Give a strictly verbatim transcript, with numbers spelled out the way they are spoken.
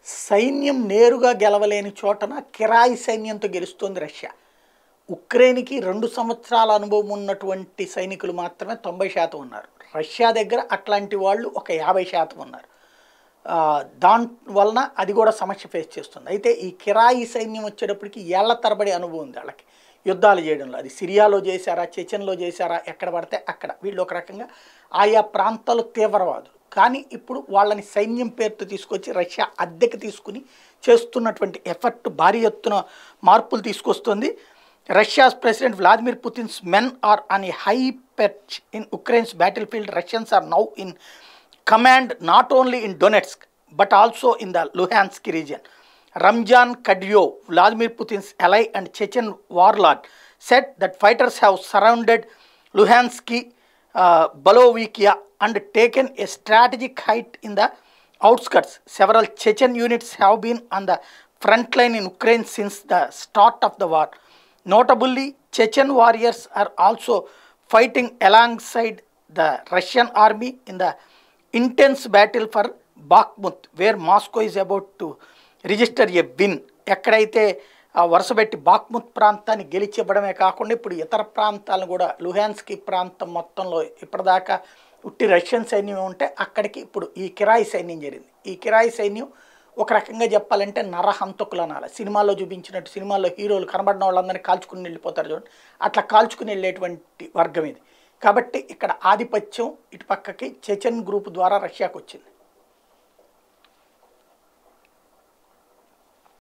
సైన్యం నేరుగా గెలవలేని చోటన కిరాయి సైన్యంతో గెలుస్తోంది రష్యా. ఉక్రెయిన్‌కి రెండు సంవత్సరాల అనుభవం ఉన్నటువంటి సైనికులు మాత్రమే తొంభై శాతం ఉన్నారు. రష్యా దగ్గర అట్లాంటి వాళ్ళు ఒక యాభై శాతం ఉన్నారు. ఆహ్, దాని వలన అది కూడా సమస్య ఫేస్ చేస్తుంది. అయితే ఈ కిరాయి సైన్యం వచ్చేటప్పటికి ఏళ్ల తరబడి అనుభవం ఉంది వాళ్ళకి యుద్ధాలు చేయడంలో. అది సిరియాలో చేశారా, చెచెన్‌లో చేశారా, ఎక్కడ పడితే అక్కడ. వీళ్ళు ఒక రకంగా ఆయా ప్రాంతాలు తీవ్రవాదులు. కానీ ఇప్పుడు వాళ్ళని సైన్యం పేరుతో తీసుకొచ్చి రష్యా అద్దెకు తీసుకుని చేస్తున్నటువంటి ఎఫర్ట్ భారీ ఎత్తున మార్పులు తీసుకొస్తుంది. Russia's President Vladimir Putin's men are on a high perch in Ukraine's battlefield. Russians are now in command not only in Donetsk but also in the Luhansk region. Ramzan Kadyrov, Vladimir Putin's ally and Chechen warlord, said that fighters have surrounded Luhansk, uh, Balovikia and taken a strategic height in the outskirts. Several Chechen units have been on the front line in Ukraine since the start of the war. Notably, Chechen warriors are also fighting alongside the Russian army in the intense battle for Bakhmut, where Moscow is about to register a win. ఎక్కడైతే వరుసపెట్టి బాఖ్ముత్ ప్రాంతాన్ని గెలిచివ్వడమే కాకుండా ఇప్పుడు ఇతర ప్రాంతాలను కూడా లుహాన్స్కీ ప్రాంతం మొత్తంలో ఇప్పటిదాకా ఉట్టి రష్యన్ సైన్యం ఉంటే అక్కడికి ఇప్పుడు ఈ కిరాయి సైన్యం జరిగింది. ఈ కిరాయి సైన్యం ఒక రకంగా చెప్పాలంటే నరహంతకులు అనాలి. సినిమాల్లో చూపించినట్టు సినిమాల్లో హీరోలు కనబడిన వాళ్ళందరినీ కాల్చుకుని వెళ్ళిపోతారు చూడండి, అట్లా కాల్చుకుని వెళ్ళేటువంటి వర్గం ఇది. కాబట్టి ఇక్కడ ఆధిపత్యం ఇటు పక్కకి చెచెన్ గ్రూప్ ద్వారా రష్యాకు వచ్చింది.